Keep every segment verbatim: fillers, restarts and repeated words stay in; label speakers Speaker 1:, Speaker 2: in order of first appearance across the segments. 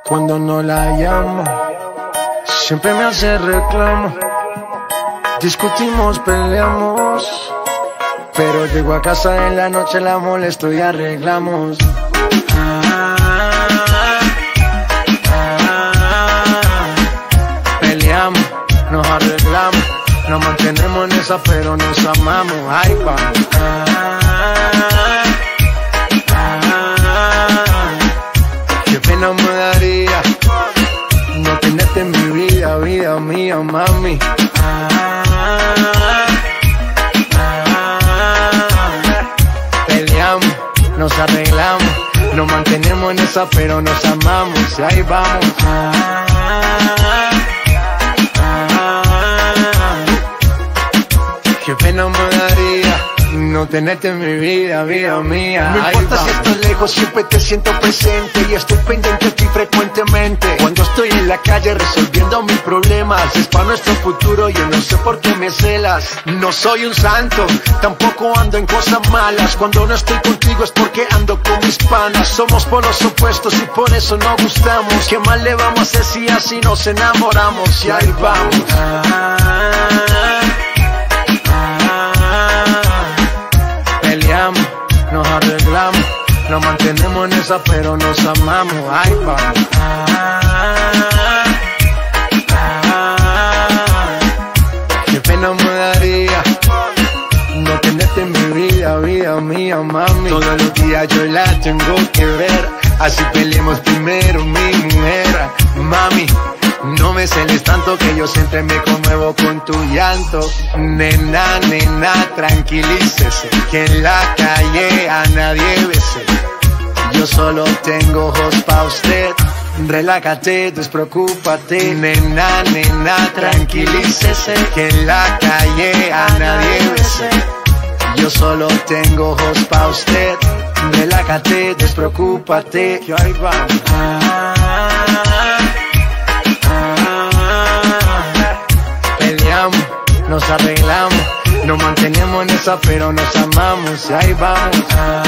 Speaker 1: Cuando no la llamo, siempre me hace reclamo. Discutimos, peleamos, pero llego a casa en la noche, la molesto y arreglamos. Ah, ah, ah, peleamos, nos arreglamos, nos mantenemos en esa, pero nos amamos. Ay, vamos. Ah, no me daría no tenerte en mi vida, vida mía, mami. Ah, ah, peleamos, nos arreglamos, nos mantenemos en esa, pero nos amamos. Y ahí vamos. Ah, ah, qué pena me daría no tenerte en mi vida, vida mía.
Speaker 2: No importa si estás lejos, siempre te siento presente y estoy pendiente de ti frecuentemente. Cuando estoy en la calle resolviendo mis problemas, es para nuestro futuro, yo no sé por qué me celas. No soy un santo, tampoco ando en cosas malas. Cuando no estoy contigo es porque ando con mis panas. Somos polos opuestos y por eso no gustamos. ¿Qué más le vamos a hacer si así nos enamoramos? Y ahí vamos. Ah,
Speaker 1: nos arreglamos, nos mantenemos en esa, pero nos amamos. Ay, vamos. Ah, ah, qué pena me daría no tenerte en mi vida, vida mía, mami. Todos los días yo la tengo que ver, así peleemos primero, mi mujer. Mami, no me celes tanto que yo siempre me conmuevo con tu llanto. Nena, nena, tranquilícese, que en la calle a nadie bese. Yo solo tengo ojos pa' usted, relájate, despreocúpate. Nena, nena, tranquilícese, que en la calle a nadie bese. Yo solo tengo ojos pa' usted, relájate, despreocúpate. Que ahí vamos. Ah, nos arreglamos, nos mantenemos en esa, pero nos amamos. Y ahí vamos. Ah,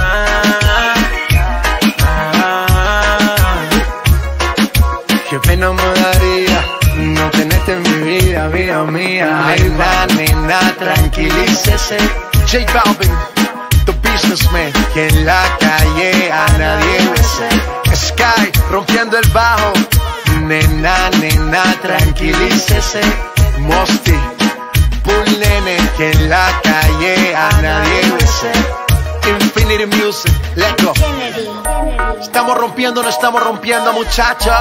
Speaker 1: ah, qué pena me daría no tenerte en mi vida, vida mía. Nena, nena, tranquilícese. J Balvin, the businessman, que en la calle a nadie bese. Sky, rompiendo el bajo. Nena, nena, tranquilícese. Mosty, Bull Nene, que en la calle a nadie bese. Infinity Music, let's go. Estamos rompiendo, no estamos rompiendo, muchachos.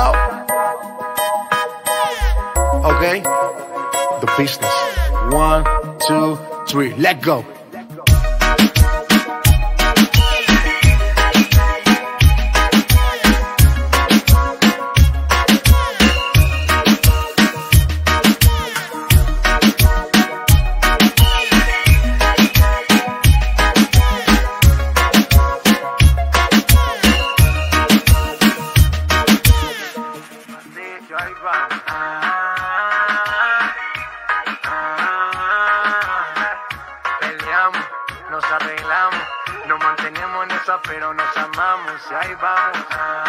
Speaker 1: Ok, the business. One, two, three, let's go. Peleamos, nos arreglamos, nos mantenemos en esa, pero nos amamos. Y ahí vamos. Ah,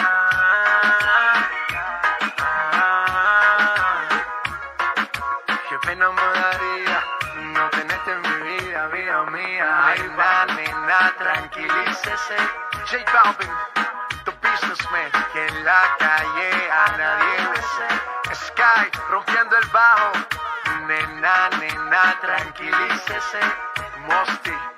Speaker 1: ah, qué pena me daría no tenerte en mi vida, vida mía. Ahí va, nena, tranquilícese. J Balvin, the businessman, que en la calle a nadie bese. Sky, rompiendo el bajo. Nena, nena, tranquilícese. Mosty.